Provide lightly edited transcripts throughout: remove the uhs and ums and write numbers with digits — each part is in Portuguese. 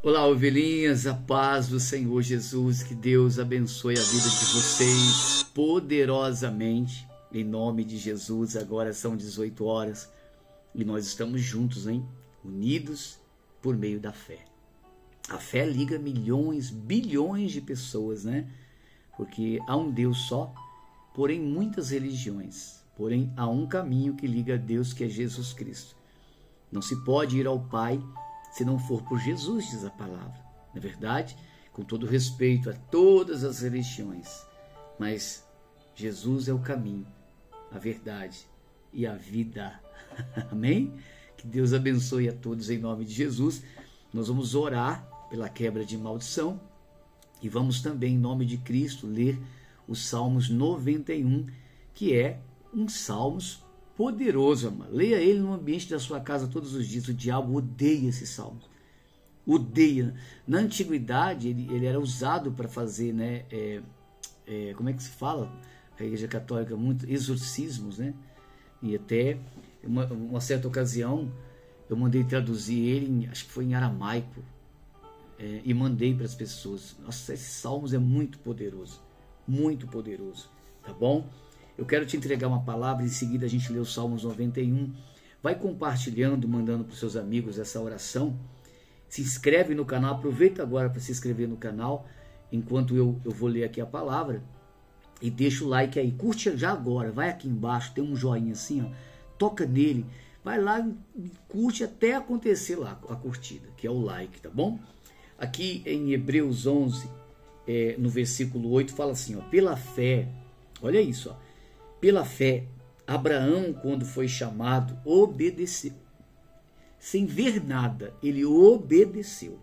Olá, ovelhinhas, a paz do Senhor Jesus, que Deus abençoe a vida de vocês poderosamente, em nome de Jesus. Agora são 18 horas e nós estamos juntos, hein? Unidos por meio da fé. A fé liga milhões, bilhões de pessoas, né? Porque há um Deus só, porém muitas religiões, porém há um caminho que liga a Deus, que é Jesus Cristo. Não se pode ir ao Pai se não for por Jesus, diz a palavra. Na verdade, com todo respeito a todas as religiões, mas Jesus é o caminho, a verdade e a vida. Amém? Que Deus abençoe a todos em nome de Jesus. Nós vamos orar pela quebra de maldição e vamos também, em nome de Cristo, ler os Salmos 91, que é um Salmos poderoso, amado. Leia ele no ambiente da sua casa todos os dias. O diabo odeia esse salmo. Odeia. Na antiguidade, ele era usado para fazer, né? Como é que se fala? A Igreja Católica, muito exorcismos, né? E até, uma certa ocasião, eu mandei traduzir ele, acho que foi em aramaico, e mandei para as pessoas. Nossa, esse salmos é muito poderoso. Muito poderoso. Tá bom? Eu quero te entregar uma palavra, em seguida a gente lê o Salmos 91. Vai compartilhando, mandando para os seus amigos essa oração. Se inscreve no canal, aproveita agora para se inscrever no canal, enquanto eu vou ler aqui a palavra. E deixa o like aí, curte já agora, vai aqui embaixo, tem um joinha assim, ó, toca nele, vai lá e curte até acontecer lá a curtida, que é o like, tá bom? Aqui em Hebreus 11, no versículo 8, fala assim, ó, pela fé, olha isso, ó. Pela fé, Abraão, quando foi chamado, obedeceu. Sem ver nada, ele obedeceu,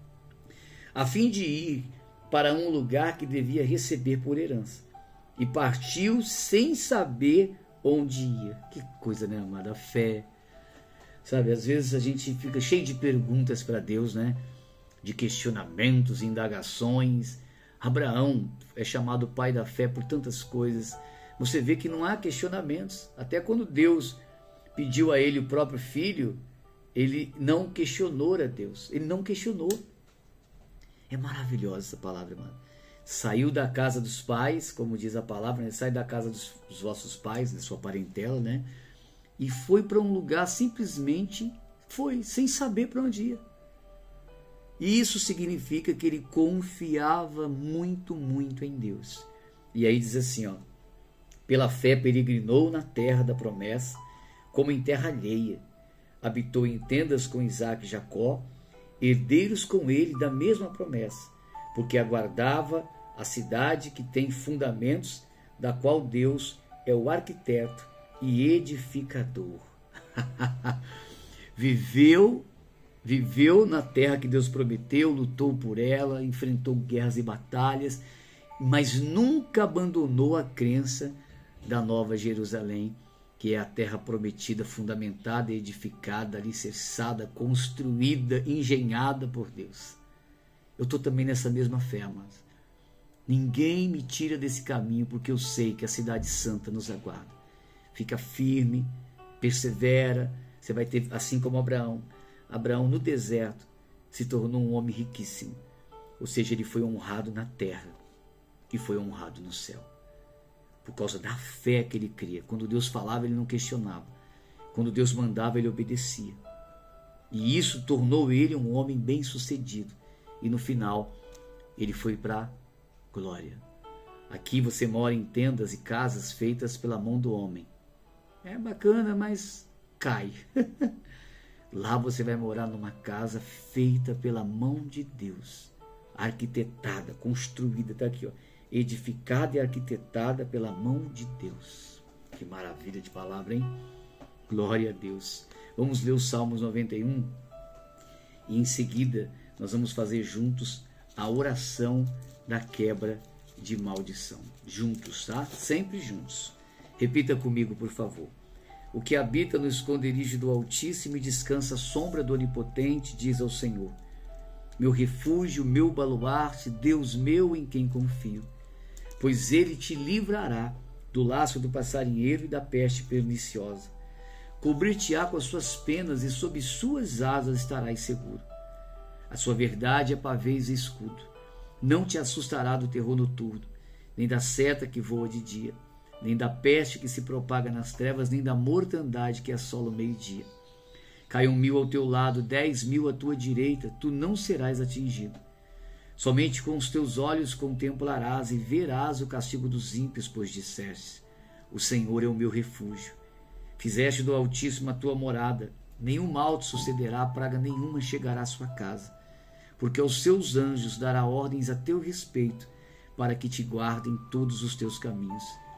a fim de ir para um lugar que devia receber por herança. E partiu sem saber onde ia. Que coisa, né, amada? A fé. Sabe, às vezes a gente fica cheio de perguntas para Deus, né? De questionamentos, indagações. Abraão é chamado pai da fé por tantas coisas. Você vê que não há questionamentos. Até quando Deus pediu a ele o próprio filho, ele não questionou a Deus. Ele não questionou. É maravilhosa essa palavra, mano. Saiu da casa dos pais, como diz a palavra, né? Sai da casa dos vossos pais, da sua parentela, né? E foi para um lugar, simplesmente foi, sem saber para onde ia. E isso significa que ele confiava muito, muito em Deus. E aí diz assim, ó. Pela fé peregrinou na terra da promessa, como em terra alheia. Habitou em tendas com Isaque e Jacó, herdeiros com ele da mesma promessa, porque aguardava a cidade que tem fundamentos, da qual Deus é o arquiteto e edificador. Viveu na terra que Deus prometeu, lutou por ela, enfrentou guerras e batalhas, mas nunca abandonou a crença da Nova Jerusalém, que é a terra prometida, fundamentada, edificada, alicerçada, construída, engenhada por Deus. Eu estou também nessa mesma fé, amados. Ninguém me tira desse caminho, porque eu sei que a cidade santa nos aguarda. Fica firme, persevera. Você vai ter, assim como Abraão. Abraão no deserto se tornou um homem riquíssimo. Ou seja, ele foi honrado na terra e foi honrado no céu. Por causa da fé que ele cria. Quando Deus falava, ele não questionava. Quando Deus mandava, ele obedecia. E isso tornou ele um homem bem-sucedido. E no final, ele foi para a glória. Aqui você mora em tendas e casas feitas pela mão do homem. É bacana, mas cai. Lá você vai morar numa casa feita pela mão de Deus. Arquitetada, construída, está aqui, ó. Edificada e arquitetada pela mão de Deus. Que maravilha de palavra, hein? Glória a Deus. Vamos ler o Salmos 91 e em seguida nós vamos fazer juntos a oração da quebra de maldição. Juntos, tá? Sempre juntos. Repita comigo, por favor. O que habita no esconderijo do Altíssimo e descansa à sombra do Onipotente, diz ao Senhor: meu refúgio, meu baluarte, Deus meu em quem confio. Pois ele te livrará do laço do passarinheiro e da peste perniciosa. Cobrir-te-á com as suas penas e sob suas asas estarás seguro. A sua verdade é pavês e escudo. Não te assustará do terror noturno, nem da seta que voa de dia, nem da peste que se propaga nas trevas, nem da mortandade que assola o meio-dia. Caiam 1000 ao teu lado, 10.000 à tua direita, tu não serás atingido. Somente com os teus olhos contemplarás e verás o castigo dos ímpios, pois disseste: o Senhor é o meu refúgio. Fizeste do Altíssimo a tua morada, nenhum mal te sucederá, praga nenhuma chegará à sua casa, porque aos seus anjos dará ordens a teu respeito, para que te guardem todos os teus caminhos.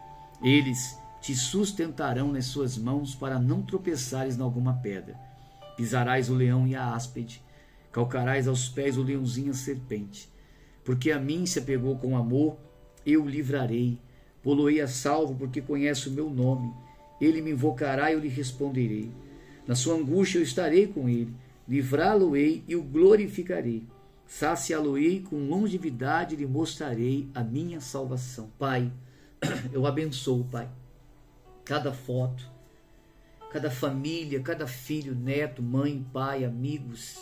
Eles te sustentarão nas suas mãos, para não tropeçares em alguma pedra. Pisarás o leão e a áspide, calcarás aos pés o leãozinho e a serpente. Porque a mim se apegou com amor, eu o livrarei, pô-lo-ei a salvo, porque conhece o meu nome. Ele me invocará e eu lhe responderei. Na sua angústia eu estarei com ele, livrá-lo-ei e o glorificarei. Saciá-lo-ei com longevidade e lhe mostrarei a minha salvação. Pai, eu abençoo, Pai, cada foto, cada família, cada filho, neto, mãe, pai, amigos.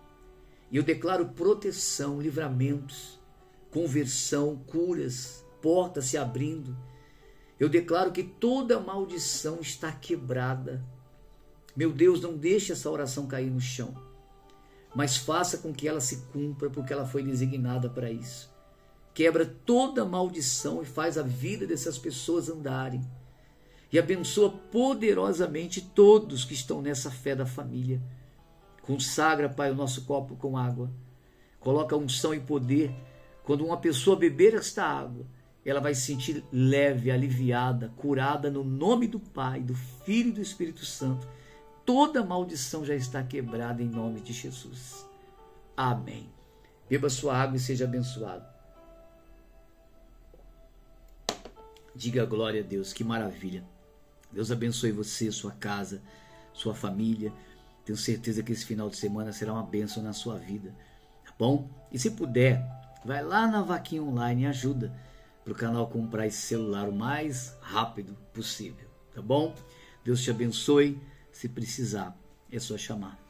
E eu declaro proteção, livramentos, conversão, curas, portas se abrindo. Eu declaro que toda maldição está quebrada. Meu Deus, não deixe essa oração cair no chão, mas faça com que ela se cumpra, porque ela foi designada para isso. Quebra toda maldição e faz a vida dessas pessoas andarem. E abençoa poderosamente todos que estão nessa fé da família. Consagra, Pai, o nosso copo com água. Coloca unção e poder. Quando uma pessoa beber esta água, ela vai se sentir leve, aliviada, curada no nome do Pai, do Filho e do Espírito Santo. Toda maldição já está quebrada em nome de Jesus. Amém. Beba sua água e seja abençoado. Diga glória a Deus, que maravilha. Deus abençoe você, sua casa, sua família. Tenho certeza que esse final de semana será uma bênção na sua vida, tá bom? E se puder, vai lá na Vaquinha Online e ajuda para o canal comprar esse celular o mais rápido possível, tá bom? Deus te abençoe. Se precisar, é só chamar.